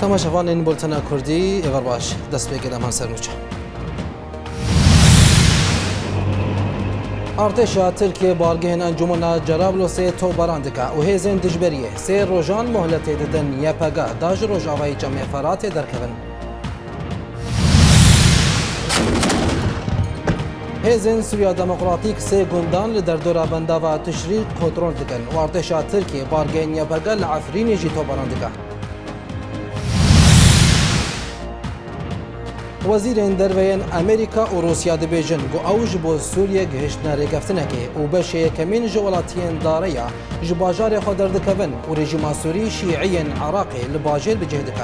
تماشاوان بولتنا کردی ایوار باش دست بگیر امان سرنوچه ارتشا ترکیه بارگهن انجمن جرابلس تو براندکا و هیزن دجبریه سه روزان مهلت ددن یپگا داج روز آوای جمع فرات درکون هیزن سوریا دموکراتیک سه گندان لدر دورا بندا و تشریع کنترل دکن و ارتشا ترکیه بارگهن یپگا لعفرین جی تو براندکا وزیر دروین امریکا و روسیا دبیجن گو اوج بو سوریه گهشتنا رگفتنه که و بشه کمین جولاتین داریا جباجار خود دردکون و رژیم سوری شیعی عراقی لباجر بجهدکه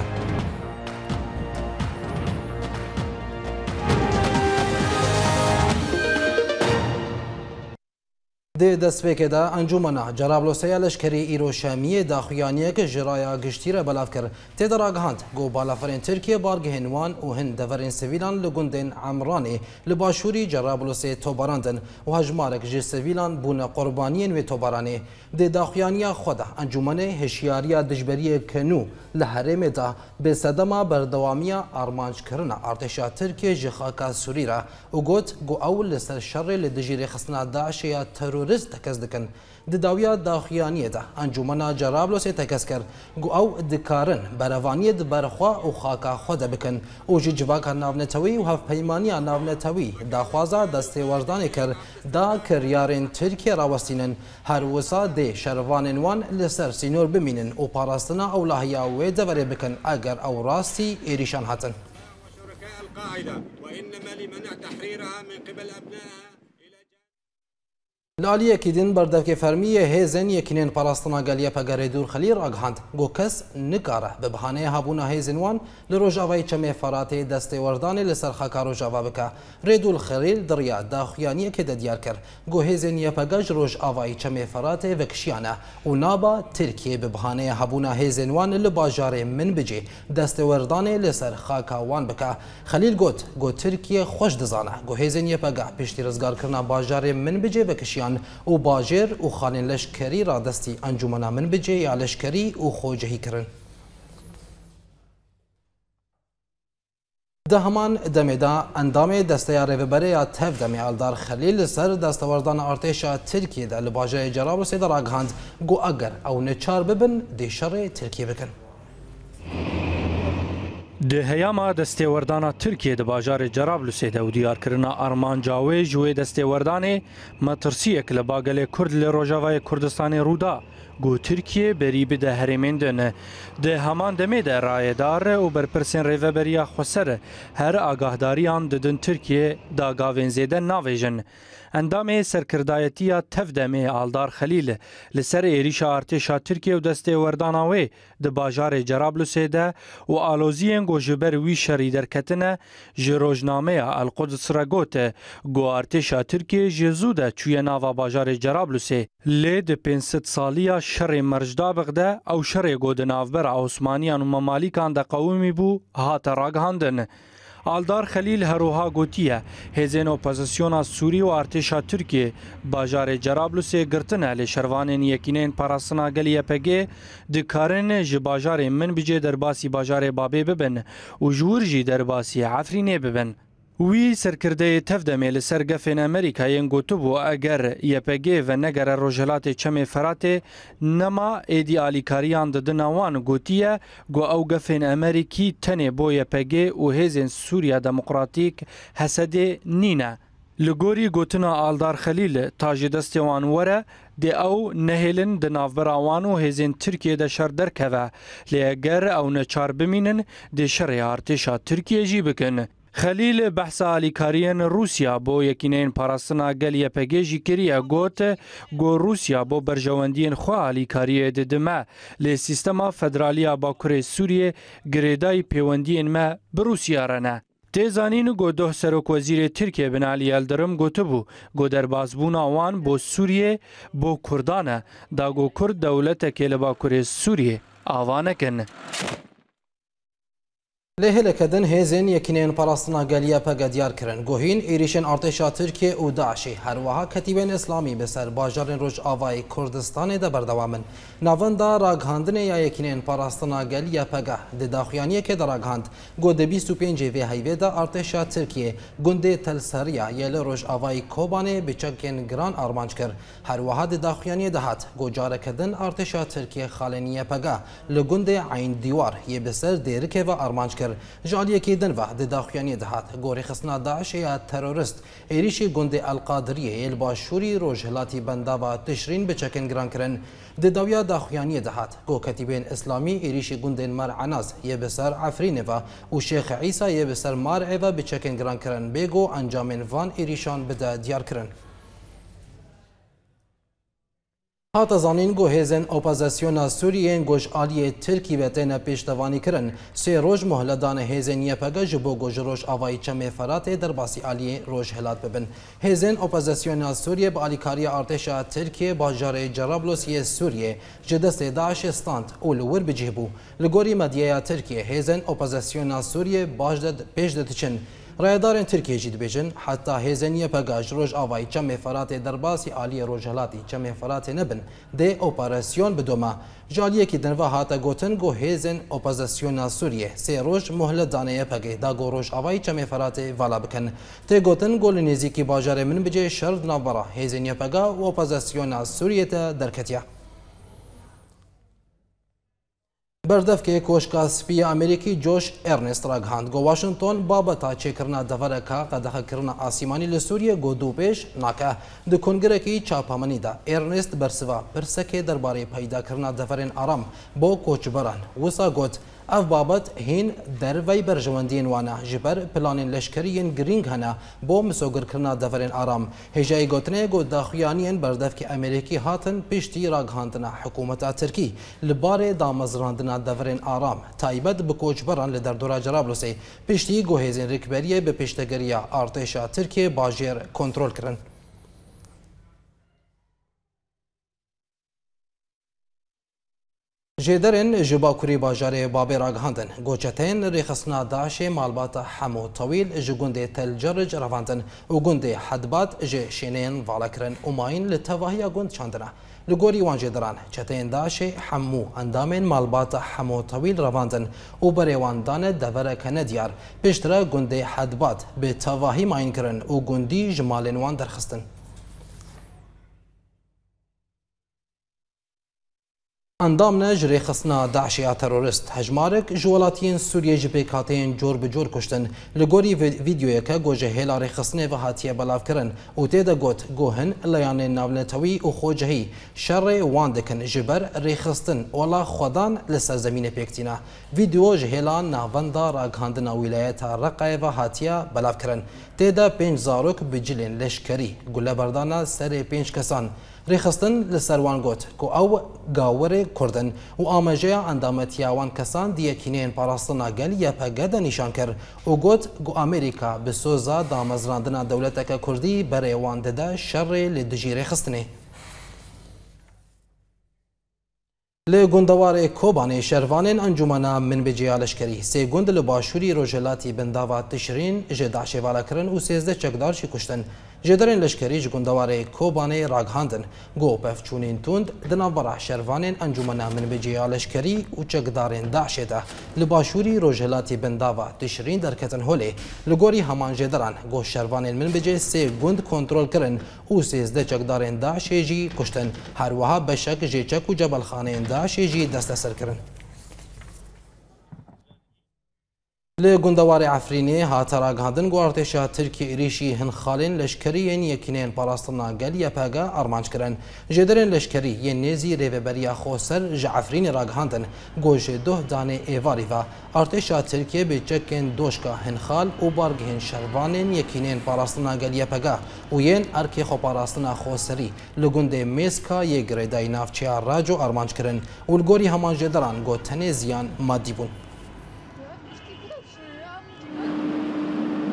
ده دەستپێکێدا ئەنجومەنە جەرابلۆسەیە لەشکری ئیرۆشەمیە داخوایانیەکە ژێرایە گشتیرە بەلاف کرد تێدا ڕاگەهاند گۆ بالافرێن تورکیە بارگهێنوان و هەن دەڤەرێن سڤیلان لە گوندên عەمرانê li başûrî Cerablûsê tobarandin û hejmarek ji sivîlan bûne qurbaniyên wê tobaranê dê daxuyaniya xwe de encûmenê hişyariya dijberiyê kenû li herêmê da bê sedema berdewamiya armanckirina artêşa Tirkiye ji xaka Sûrî re û got got ew li ser şerê li dijî rêxistina Daişê ya terorist tekez dikin. Di dawiya daxuyaniyê de encûmena Cerablûsê tekez kir got ew dikarin berevaniyê di ber xwe û xaka xwe de bikin û jî civaka navnetewî û hevpeymaniya navnetewî daxwaza destêwazdanê kir da kiryarên Tirkiye rawestînin her wisa dê şervanên wan li ser sînor bimînin û parastina ewlahiya wê deverê bikin eger ew rastî êrîşan hatin. لالية دين بردك فرمية هيزن يكنين باراستنا قاليا بقاري دور خليل راقهاند گو كس نقاره ببهانه هابونا هيزن وان لروجاوي چمي فراتي دستي ورداني لسر خاكا روجاوا بكا ريدو الخليل دريا داخيانية كده ديار كر گو هيزن يبقاج روج آواي چمي فراتي وكشيانه ونابا تركيا ببهانه هابونا هيزن وان لباجاري من بجي دستي ورداني لسر خاكا وان بكا خليل گو تركيا خوش دزانه گو هيزن يبقا بيشتي رزگار کرنا باجاري من بجي وكشيان و باجر و خانین لشکری را دستی انجمنا من بجه یا لشکری و خوجهی کرن. ده همان دمه دا اندام دسته ریوبره یا تف دمه الدار خلیل سر دستوردان ارتشا ترکیه ده لباجه جرابلوسê de راگهاند گو اگر او نچار ببن دی شر ترکیه بکن. د هیاما دستێوەردانە تورکیە di bajarê Cerablûsê de û diyarkirina armancawê ji wê destêwerdanê metirsiyek li bagelê Kurd li Rojavayê Kurdistanê rûda got Tirkiye berî bide herêmên din di heman demê de rayedar û berpirsên rêveberiya Xweser her agahdariyan didin Tirkiye da gavên zêde navêjin. Endamê serkirdayetiya tevdemê Aldar Xelîl li ser êrîşa artêşa Tirkiye û destêwerdana wê di bajarê Cerablûsê de û aloziyên got ji ber wî şerî derketine ji rojnameya Elquds re gote got artêşa Tirkiye ji zû de çûye nava bajarê Cerablûsê lê di 500 saliya şerê mercdabix de ew şerê got di navbera Osmaniyan û Memalîkan de qewimî bû hate ragihandin. Aldar Xelîl heroha gotiye hêzên opozisyona Sûrî û artêşa Tirkiye bajarê Cerablûsê girtine lê şervanên yekînên parastina gelê YPG dikarin ji bajarê min bicê derbasî bajarê Babê bibin û ji wir jî derbasî Efrînê bibin. Wî serkirdeyê tevdemê li ser gefên Amerîkayên gotibû eger YPG ve negere Rojhilatê Çemê Feratê nema êdî alîkariyan didina wan gotiye got ew gefên Amerîkî tenê bo YPG û hêzên Sûriya Demokratîk hesedê nîne. Li gorî gotina Aldar Xelîl ta ji destê wan were dê ew nehêlin di navbera wan û hêzên Tirkiye de şer derkeve lê eger ew neçar bimînin dê şerê artêşa Tirkiye jî bikin. Xelîl behsa alîkariyên Rûsya bo yekîneyên parastina gel YPG jî kiriye got Rûsya bo berjewendiyên xwe alîkariyê didime lê sîstema federaliya Bakurê Sûriyê girêdayî pêwendiyên me bi Rûsya re ne. Tê zanîn got doh Serokwezîrê Tirkiye Binalî Yildirim gotibû got derbasbûna wan bo Sûriyê bo Kurdan e da got Kurd dewletekê li Bakurê Sûriyê ava nekin. لهلكدن هێزن یەکینێن پاراستنا گەلیە پەگە دیارکردن گۆهین ێریشên artêşa Tirkiye û Daişê herwiha ketîbên Îslamî bi ser bajarên Rojavayê Kurdistanê de berdewam in. Navenda ragihandinê ya yekînên parastina geliya pege di daxuyaniyekê de ragihand. Got di 25 vê heyvê de artêşa Tirkiye gundê Telseriya yê li Rojavayê Kobanê bi çekên giran armanc kir. Herwiha di daxuyaniyê de hat. Got carekedin artêşa Tirkiye xaleniye pege li gundê Eyn Dîwar yê bi ser dêrikê ve armanc kir. جالiyekî din ve di daxuyaniyê de hat. Gorîxistina Daişê ya terorist êrişî gundê Elqadiriyê yê li başûrî Rojhilatî bendava Tişrîn bi çekên giran kirin. Di dawiya daxuyaniyê de hat. Got ketîbên Îslamî êrişî gundên Mer'enaz yê bi ser Efrînê ve û Şêx Îsa yê bi ser Marê ve bi çekên giran kirin. Bêgo encamên van êrîşan bide diyar kirin. Hata zanîn got hêzên opozisyona Sûriyeyên gojaliyê Tirkî ve têne pêştevanî kirin. Sê roj muhledana hêzên YPG ji bo got ji Rojavayê Çemê Feratê derbasî aliyê Rojhilat bibin. Hêzên opozisyona Sûriye bi alîkariya artêşa Tirkiye bajarê Cerablosiyê Sûriyê ji destê Daişê stand û li wir bicih bû. Li gorî medyeya Tirkiye hêzên opozisyona Sûriye baş de pêş de diçin. Rayedarên Tirkiye jî dibêjin heta hêzên YPG ji Rojavayê Çemê Feratê derbasî aliyê Rojhilatê Çemê Feratê nebin dê operasyon bidome. Jaliyekî din ve hate gotin got hêzên opozisyona Sûriye sê roj muhlet dane YPG da got Rojavayê Çemê Feratê vala bikin. Tê gotin got li nêzîkî bajarê min bicê şer di navbera hêzên YPG û opozisyona Sûriyê te derketiye. Berdevkê koşka spîya Amerîkî Josh Ernest ragihand got Washington babeta çêkirina devereka qedexekirina asîmanî li Sûriye got dû pêş nake. Di kongirekî çapemenî de Ernest bersiva pirsekê derbarê peydakirina deverên aram bo koçberan. Wisa got ev babet hîn dervey berjewendiyên wan e ji ber planên leşkeriyên girîng hene bo misogirkirina deverên aram. Hêjayê gotinê got daxuyaniyên berdevkê Amerîkî hatin piştî ragihandina hikûmeta Tirkî li barê damezrandina deverên aram taybet bi koçberan li derdora Cerablosê piştî got hêzên rêkberiyê bi pêştegiriya artêşa Tirkiye bajêr kontrol kirin. Jêderên ji Bakurê bajarê Babê ragihandin goçeteyên rêxistina Daişê malbata Hemo Tewîl ji gundê Tel Cerc revandin û gundê Hedbat ji şêneyên vala kirin û mayîn li tevahiya gund çandine. Li gorî wan jêderan çeteyên Daişê hemû endamên malbata Hemo Tewîl revandin û berê wan dane devereke nediyar. Pêştire gundê Hedbat bi tevahî mayîn kirin û gundî ji malên wan derxistin. Endamne ji rêxistina Daişê ya terorist hejmarek ji welatiyên Sûriyê ji pêk hatiyên cor bi cor kuştin. Li gorî vîdyoyeke got ji hêla rêxistinê ve hatiye belavkirin û tê de got got hin leyanên navnetewî û xwecihî şerê wan dikin ji ber rêxistin ola xwedan li ser zemînê pêktîne. Vîdyo ji hêla navenda ragihandina wîlayeta Reqayê ve hatiye belavkirin. Tê de 5 zarok bi cilên leşkerî guleberdana serê 5 kesan. Rêxistin li ser wan got ku ew gawerê Kurdin û amejeya endametiya wan kesan di yekîneyên parastina gel YPG de nîşan kir û got Amerîka bi soza damezrandina dewleteke Kurdî berê wan dide şerê li dijî rêxistinê. Li gundewarê Kobanê şervanên encûmena Minbicêya Leşkerî sê gund li başûrî Rojhilatî bendava Tişrîn ji Daişê vala kirin û 13 çekdar jî kuştin. Jêderên leşkerî ji gundewarê Kobanê ragihandin got pevçûnên tund di navbera şervanên encûmena Minbicêya Leşkerî û çekdarên Daişê de li başûrî Rojhilatî bendava Tişrîn derketin holê. Li gorî heman jêderan got şervanên Minbicê sê gund kontrol kirin û 13 çekdarên Daişê jî kuştin. Herwiha beşek jê çek û cebelxaneyên Daişê jî desteser kirin. Li gundewarê Efrînê hate ragihandin got artêşa Tirkiye êrişî hin xalên leşkeriyên yekîneyên parastina gel YPG armanc kirin. Jêderên leşkerî yên nêzî rêveberiya Xweser ji Efrînê ragihandin got ji 2 danê êvarî ve artêşa Tirkiye bi çekên doşka hin xal û bargihên şervanên yekîneyên parastina gel YPG û yên erkê xweparastina Xweserî li gundê Mêska yê girêdayî navçeya Raco armanc kirin û li gorî heman jêderan got tenê ziyan maddî bûn.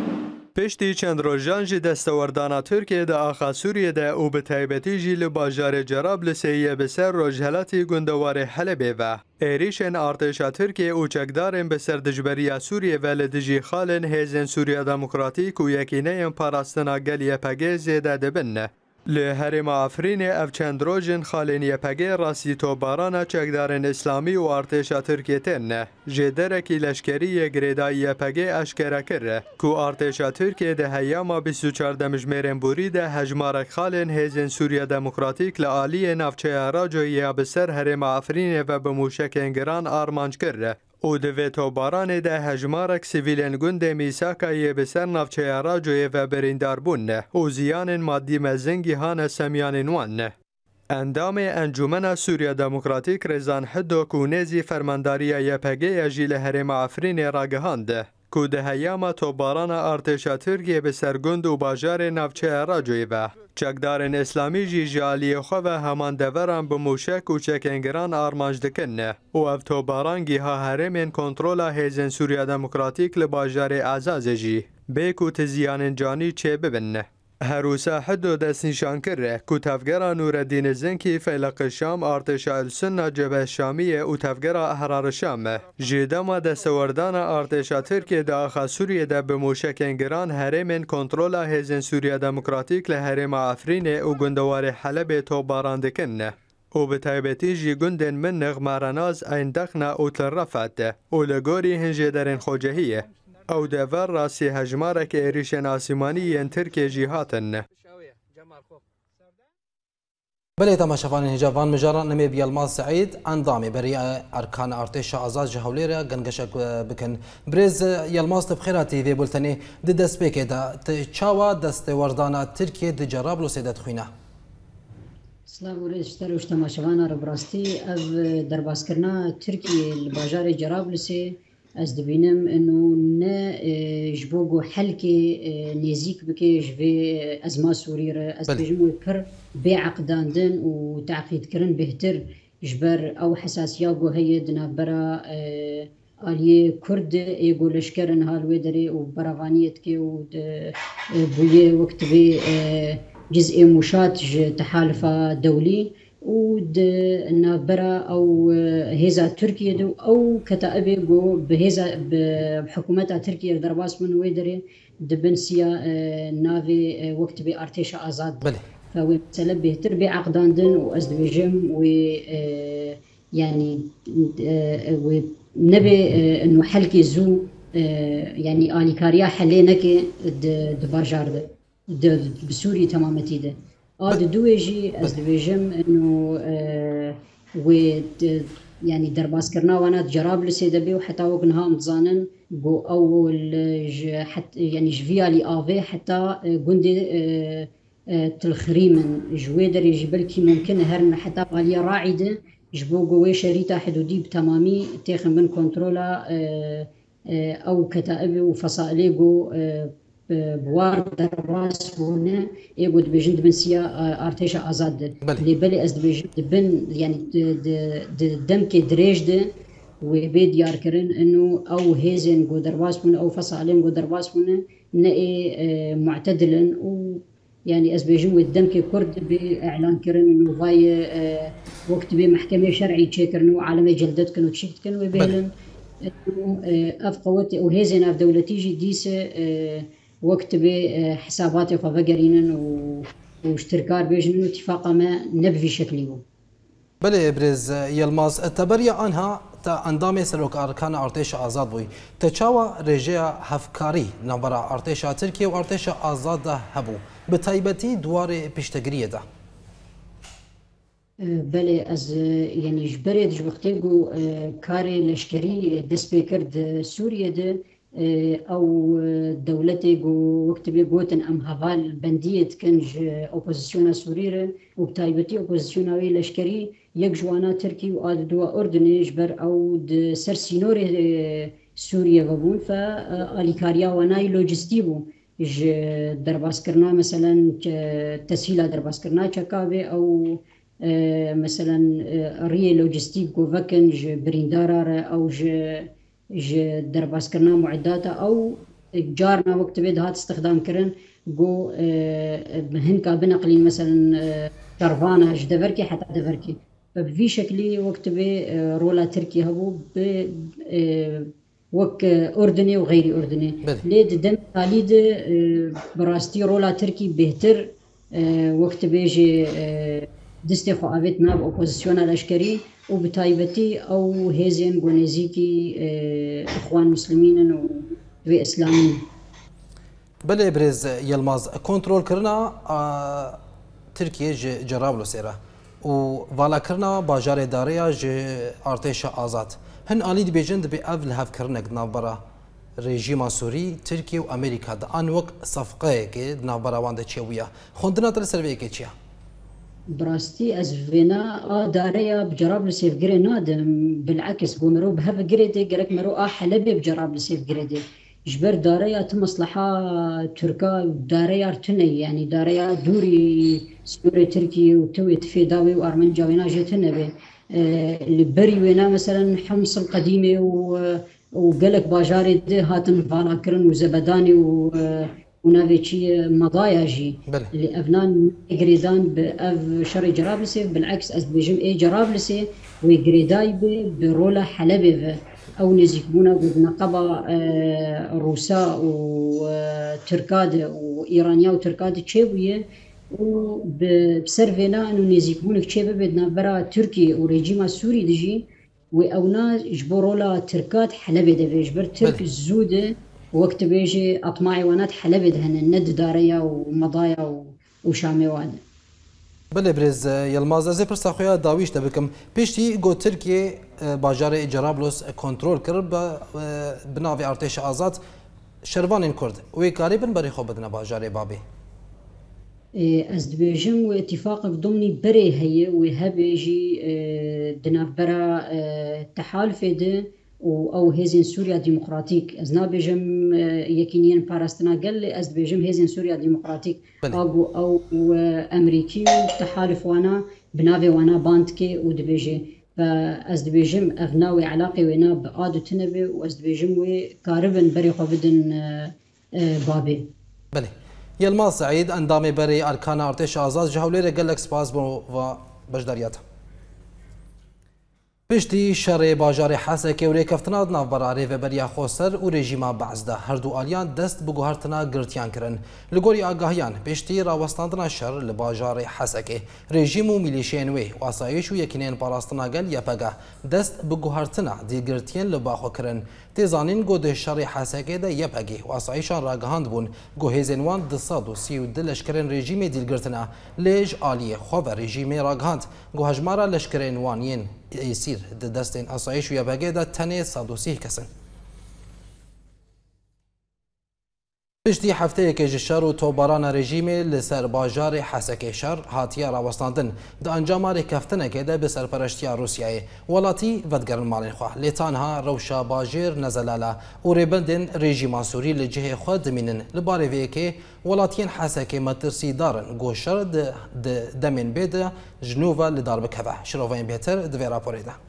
پشتی چند روزان جی دستاوردانا ترکیه ده آخا سوریه ده او به تایبتی جی لباجار جرابلسیه بسر روجهلاتی گندوار حلبه و ایریشن ارتشا ترکیه او چکدارن بسر دجبری سوریه و لدجی خالن هیزن سوریه دموکراتیک و یکینه پاراستنا گلیه پگه زیده دبنه. لهرم آفرین اف چند روزن خالنی پگه راسی توباران چکدارن اسلامی و ارتشا ترکیه تنه جدرکی لشکری گریدایی پگه اشکره کره کو ارتشا ترکیه ده هیاما 24 دمجمرن بوری ده هجمارک خالن هیزن سوریه دموکراتیک لعالی نفچه راجویی بسر هرم آفرین و بموشک انگران آرمانج کره او دوی توباران ده هجمارک سیویلن گند میساکایی بسر نفچه راجوی و بریندار بونه او زیان مادی مزنگی هان سمیان نوانه. اندام انجمن سوریه دموکراتیک رزان حدو کونیزی فرمانداری یپگه جیل هرم آفرین راگهانده که ده هیاما توباران ارتشا ترکیه بسر گند و باجار نفچه راجوی و چکدارن اسلامی جی جالی خو و همان دوران بموشک و چکنگران آرمانج دکنه و اف توباران گیها هرمین کنترولا هیزن سوریه دموکراتیک لباجار اعزاز جی بیکو تزیان جانی چه ببنه. هروسا حدو دست نشان کرده که تفگرا نوردین زنکی فیلق شام ارتشا السنة جبه شامیه و تفگرا احرار شامه جیدما دستوردان ارتشا ترکیه دا آخا سوریه دا بموشک انگران هرمین کنترولا هیزن سوریه دموکراتیک لهرم آفرین و گندوار حلب توباران دکنه او به تایبتی جی گندن من نغمارناز این دخنا او تلرفت او لگوری هنجه درین خوجهیه او دور راسی هجمارک ایریشن آسیمانی ین ترکیه جیهاتن. بله تماشاوان هجوان مجران نمی بیالماز سعید اندامی برای ارکان ارتش آزاد جهولی را گنگشک بکن برز یالماز تبخیراتی وی بولتنی دی دست بکه دا چاوا دست وردانا ترکیه دی جرابلس دت خوینه. سلام علیکم تروش تماشاوان را براستی از درباز کرنا ترکیه الباجار جرابلس از دبینم انو نه جبوگو حلقه نزیک بکه جوی ازما سوری را از بجموی پر بعقداندن و تعقید کرن بهتر جبر او حساسیاگو هید نابرا آلیه کرد ایگو لشکرن هالوی داری و براوانیت که و بویه وقت بی جزء مشات تحالف دولي ود نابرا او هيزا تركيا دو او كتائبه جو بهيزا بحكومتها تركيا درباس من ويدري دبنسيا نافي وقت بارتيش ازاد بله فهو مثلا بهتر بعقداندن وازدواجم و يعني ونبي انه حلقي زو يعني اليكاريا حلينك دبارجار بسوري تمامتي ده دويجي ازدواجم انه يعني درباس كرنا وانا جرابلس دبي وحتى وقنها متزانن جو اول حتى يعني جفيالي افي حتى قندي تلخريمن جويدر يجبل كي ممكن هرن حتى قاليه راعده جبو جوي شريطه حدودي بتمامي تاخن من كنترولا او كتائب وفصائلي جو بوار درباس هنا يقعد بجند بنسيا ارتيش ازاد اللي بلي از بجند بن يعني دم كي دريجده وبيد يار كرن انه او هيزن جو درباس من او فصائلين جو درباس من نئي معتدلا و يعني أزبيجان والدم كي كرد بإعلان كرن إنه فاي وقت بمحكمة شرعي تشكرنوا عالمي جلدت كانوا تشكت كانوا بيهلن إنه أفقوت وهزنا في دولتي جي ديسة وقت بحساباتي ففقرين واشتركار بيجن اتفاقا ما نبفي شكله. بله ابرز يلماز التبرية عنها تا اندام سلوك اركان ارتش آزاد بوي تشاوا رجيا هفكاري نبرا ارتش تركيا وارتش آزاد هبو بتايبتي دوار بيشتغريه ده بله از يعني جبريت جبختيغو كاري لشكري دسبيكرد سوريا ده او دولتي جو وقت بيغوتن ام هفال بنديه كنج اوبوزيسيون سوريره وبتايبتي اوبوزيسيوناوي لشكري يك جوانا تركي واد دوا اردن جبر او د سرسينوري سوريا غبون فاليكاريا وناي لوجستيبو ج درباس كرنا مثلا تسهيل درباس كرنا تشكاوي او مثلا ري لوجستيك جو فكن ج بريندارا او ج درباس كرنا معداتا او جارنا وقت بيد هات استخدام كرن جو هنكا بنقلي مثلا كرفانة جدفركي حتى دفركي فبفي شكلي وقت بي رولا تركي هبو وك أردني وغير أردني ليد دم تاليد براستي رولا تركي بهتر وقت بيجي دستي خو أبيت ناب أوبوزيسيون الأشكري وبتايبتي أو هيزين غونيزيكي إخوان مسلمين و إسلاميين. بله برز يلماز كنترول كرنا تركيا جرابلس إيرا و والا كرنا باجار داريا ج ارتش آزاد هن آلید بیجند به اول هف کرنک نابرا رژیم سوری ترکیه و امریکا دا آن وقت صفقه که نابرا وانده چیویا خوندنا تر سروی که چیا براستي از فينا داريا بجرابلس يفقري نادم بالعكس بومرو بهف قريدي قالك مرو حلبي بجرابلس يفقريدي جبر داريا تمصلحة تركا داريا ارتني يعني داريا دوري سوري تركي وتوي تفيداوي وارمنجا وينا جيتنا به البري وينا مثلا حمص القديمة وقالك باجاري ده هاتن فالاكرن وزبداني ونافيتشي مضايا جي اللي افنان قريدان باف شري جرابلسي بالعكس از بيجم اي جرابلسي ويقريداي برولا حلبي او نزيكبونا نقبا روسا وتركاد وايرانيا وتركاد تشيبويه وبسرفينا انه نزيكبونك تشيبه بدنا برا تركي وريجيما سوري دجي واونا جبرولا تركات حلبي دبي جبر ترك الزوده وقت بيجي اطماعي ونات حلبي دهن الند داريا ومضايا وشامي وانا بله برز يلماز زي برسا خويا داويش دبكم بيشتي جو تركيا باجار جرابلس كنترول كرب بناوي ارتش آزاد شروان كرد وي قريبا بري خو بدنا باجار بابي از دبيجم واتفاق ضمني بري هي وهبيجي دنابرا تحالف ده او هيزن سوريا ديمقراطيك از نابيجم يكينين باراستنا قال از دبيجم هيزن سوريا ديمقراطيك او امريكي تحالف وانا بنافي وانا باندكي ودبيجي فاز دبيجم اغناوي علاقي وينا بقادو تنبي واز دبيجم وكاربن بري خو بدن بابي بله يلماز سعيد اندامي بري اركان ارتش آزاد جهولير قال لك سباس بو و بجداريات پشتی شر باجار حسکه و ریکفتنا ناوبرا ریوبریا خوسر و رژیما بعضده هر دو آلیان دست بگوهرتنا گرتیان کرن لگوری آگاهیان پشتی راوستاندنا شر لباجار حسکه رژیم و میلیشین وی و آسایش و یکینین پاراستنا گل یپگه دست بگوهرتنا دی گرتین لباخو کرن تیزانین گوده شر حسکه ده یپگی و آسایشان راگهاند بون گوهیزنوان دصاد و سی و دلشکرین رژیم دیل گرتنا لیج آلیه خواه رژیم راگهاند گوهجمارا لشکرین وانین يصير دستين أصايش ويا بقيدا تاني صادوسيه كسن پشتی هفته که جشار و توباران رژیمی لسر باجار حسکه شر هاتیه راوستاندن ده انجام رکفتنه که ده به سرپرشتی روسیه ولاتی ودگرن مالین خواه لیتانها روشا باجر نزلالا و ریبندن رژیما سوری لجه خود دمینن لباره وی که ولاتین حسکه مترسی دارن گوشر ده دمین بیده جنوبا لدار بکوه شروفین بهتر دوی راپوری ده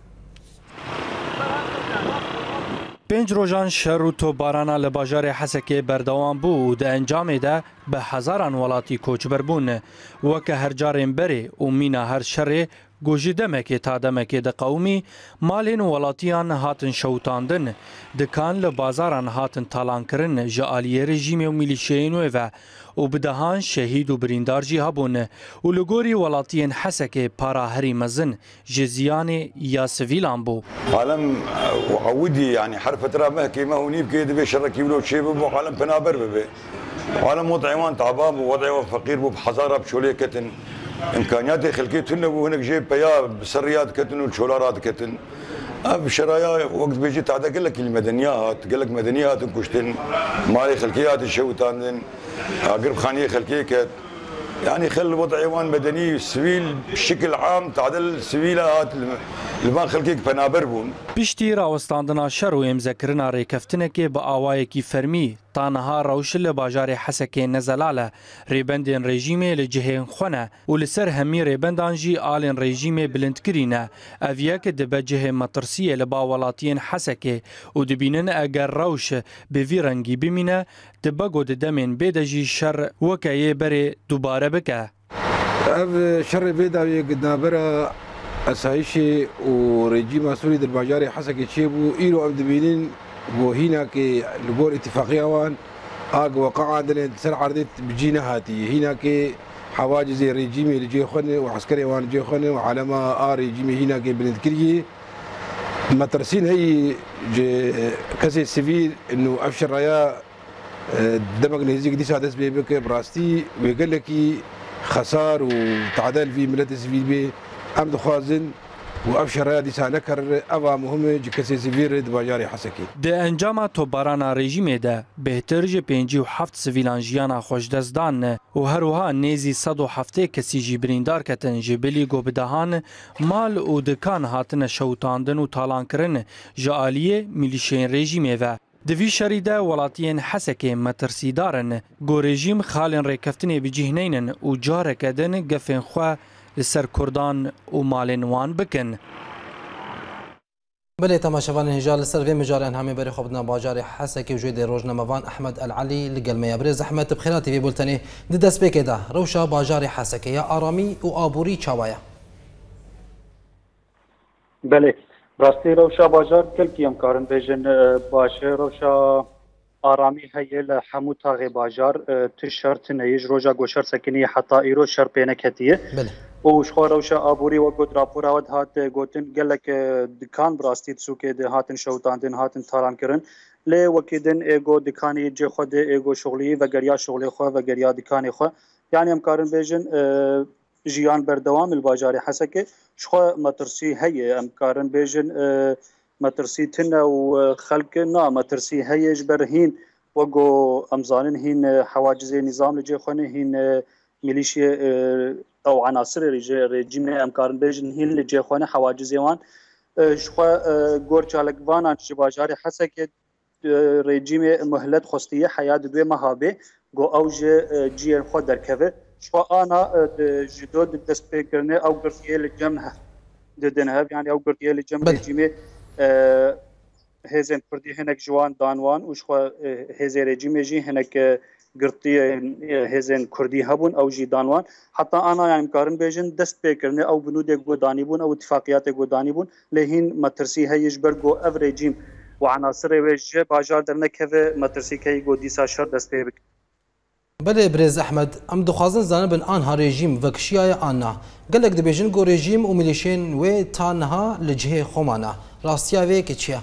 پنج روزان شر و توباران لباجار حسکه بردوام بو ده انجام ده به هزاران ولاتی کوچبر بون وکه هر جارین بری و مینا هر شر گوجی دمکی تا دمکی ده قومی مالین ولاتیان هاتن شوتاندن دکان لبازاران هاتن تالان کرن جالیه رژیم و میلیشین و بدهان شهید و بریندار جی هبون و لگوری ولاتین حسکه پارا هری مزن جزیان یا سویلان بو عالم وعودي يعني حرف ترى مهكي ما هو نيب كيد بيشركي ولو شيء بو عالم بنابر ببي عالم وضعيوان تعبان ووضعيوان فقير بو بحضاره بشوليه كتن امكانيات خلقيتنا وهناك جيب بيا بسريات كتن والشولارات كتن بشرايا وقت بيجي تعدى قال لك المدنيات قال لك مدنيات كشتن مالي خلقيات الشوتان قرب خانيه خلقيه كت يعني خل وضع عوان مدني سويل بشكل عام تعدل سويلات لبان خلقی پنابر بون پشتی راوستاندنا شر و امزکرنا ریکفتنکی با آوایکی فرمی تانها روش لباجار حسکی نزلاله ریبندین رژیمه لجهین خونه و لسر همی ریبندان جی آلین رژیمه بلندکرینه اویاک دبه جه مطرسیه لباولاتین حسکی و دبینن اگر روش به وی رنگی بمینه دبه گود دمین بیدجی شر وکیه بری دوباره بکه اف شر بیدا قدنابرا اسایشی و رژیم سوری در باجار حسکی چیبو ایرو ام دبینین و هنا كي لقول اتفاقية وان وقع عندنا سر عرضت بجينا هاتي هنا كي حواجز ريجيمي اللي جي خوني وعسكري وان جي خوني وعلما ريجيمي هنا كي بنذكريه مترسين هي كسي سيفيل انه ابشر رايا دمج نهزيك دي سادس بيبك براستي ويقول لك خسار وتعدال في ملت السيفيل بي امد خازن وابشر رايا دي سانكر ابا مهمه كسي سيفيل دباجاري حسكي ده انجام توبارانا رژیم ده بهتر جه 57 سویلان جیانا خوشدزدان و هروها نیزی 107 کسی جی بریندار کتن جبلی گو بدهان مال و دکان هاتن شوتاندن و تالان کرن جالیه میلیشین رژیمه و دوی شریده ولاتین حسکه مترسی دارن گو رژیم خالن ریکفتنی بجهنینن و جاره کدن گفن خواه لسر کردان و مالن وان بکن. بله تماشاوان هجال لسر في مجارين همي بري خبنا باجاري حسكي وجود روجنامه‌وان احمد العلي لقلمي ابرز احمد بخيراتي في بولتني ددس بكدا روشا باجاري حسكي يا ارامي وابوري چاوايا بله راستي روشا باجار كلكي امكارن بيجن باشه روشا آرامی هیل حمو تاغ باجار تشرت نیج روجا گوشر سکنی حتی ایرو شر پینکتیه بله و شخوروشا آبوری و گود راپور آود هات گوتن گلک دکان براستی تسوکه ده هاتن شوتاندن هاتن تالان کرن لی وکیدن ایگو دکانی جه خود ایگو شغلی و گریا شغلی خو و گریا دکانی خو یعنی امکارن بیجن جیان بردوام الباجار حسکه شخو مترسی هی امکارن بیجن مترسی تنا و خلق نا مترسی هیج برهین وگو امزانن هین حواجز نظام لجه خونه هین ميليشيا او عناصر رژیم امکارن بیجن هین لجه خونه حواجز وان شخوا گورچالک وان باجار حسکه رژیم مهلت خستیه حیات دو مهابه گو اوج جیر خود درکوه شخوا انا جدود دست پیکرنه او گرتیه لجمع ددنها يعني او گرتیه لجمع رژیم هزن كردي هناك جوان دانوان وشخوا هزي رجيم جي هناك قرطي هزن كردي هبون او جي دانوان حتى انا يعني مقارن بيجن دست بيكرني او بنود جو دانيبون او اتفاقيات جو دانيبون لهين مترسي هي يجبر جو اف رجيم وعناصر ويج باجار درنا كيف مترسي كي جو ديسا شر دست بيك بله برز احمد ام دخوازن زانبن آنها رژیم وکشیای آنها قالك دبيجن جو رژیم و ميليشين و تانها لجهه خمانه راستيا ويك چيا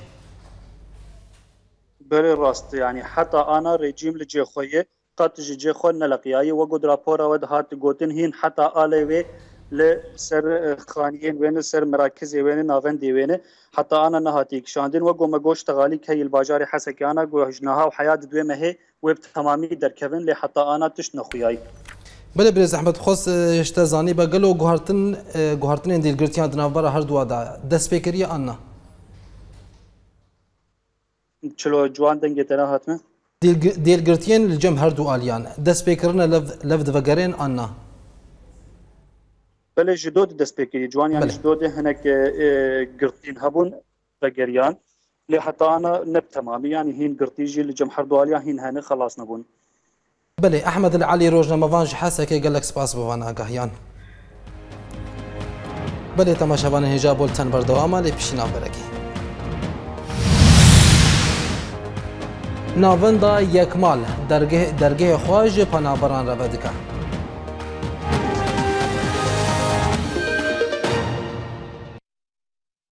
بله راست يعني حتى انا رژیم لجه خويه قد جه خو نلقياي وقد رابور ود هات گوتن هين حتى الوي لسر خانيين وين سر مراكز وين ناوند وين حتى انا نهاتي شاندن وقو مگوش تغالي كي الباجار حسكي انا گوجناها وحياه دوي مه وب تمامي دركبن لي حتى انا تشن خوياي بله برز احمد خص اشتزاني بقلو گوهرتن ديل گرتيان دنابرا هر دو دا دست بكري انا چلو جوان دنگه ترا هاتمه ديل گرتيان الجم هر دو اليان دست بكرنا لفد وگرين انا بله جدود دست بكري جوان يعني جدود هناك گرتين هبون وگريان لي حتى انا نب تمامي يعني هين گرتيجي الجم هر دو اليان هين هنه خلاص نبون بله احمد العلي روجنامه‌وان حسكي قال لك سپاس بوان اگاهيان بله تماشاوان هجا بولتن بردوامه لی پیشنا برکی ناوندا یکمال درگه خواج پنابران رو دکه